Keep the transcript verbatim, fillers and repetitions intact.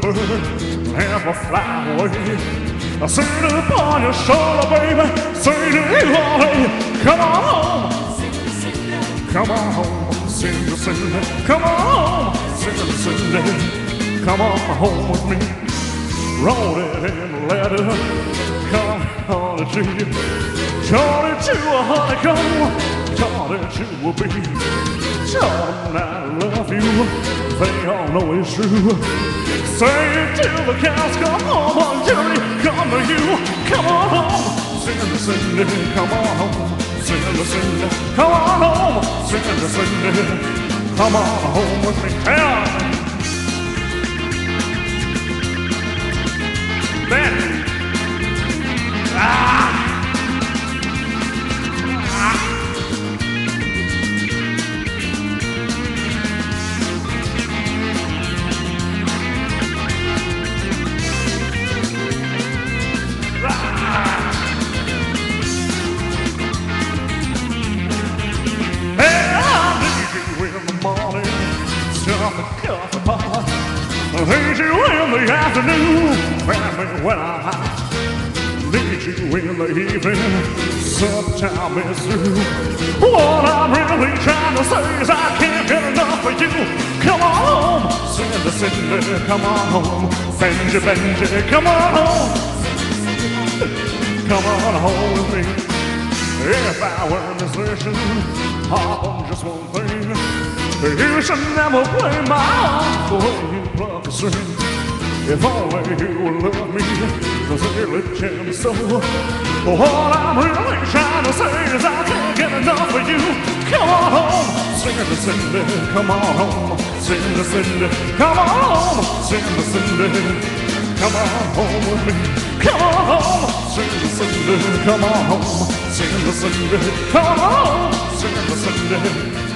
bird never fly away. I sit upon your shoulder, baby, say to you, honey, come on home, come on home, Cindy, Cindy, come on home, Cindy, Cindy, come on home with me. Wrote it in a letter, come on to you, told it to a honeycomb, told it to a bee, told them I love you, they all know it's true. Say it till the cows come home, on Jerry, come to you, come on home, Cindy, Cindy, come on home, Cindy, Cindy, come on home, Cindy, Cindy, come on home with me. Hey, Ben. Ah. Ah. Stop the coffee pot. I need you in the afternoon, family, when I need you in the evening. Sometime it's through. What I'm really trying to say is I can't get enough of you. Come on home, Cindy, Cindy, come on home, Benji, Benji, come on home, come on home with me. If I were a musician, on just one thing, you should never play my heart the way you pluck a string. If only you would love me, cause it really can be so. What I'm really trying to say is I can't get enough of you. Come on home, Cindy, Cindy, come on home, Cindy, Cindy, come on home, Cindy, Cindy, come on home with me. Come on home, Cindy, Cindy, come on home, Cindy, Cindy, come on home, Cindy, Cindy.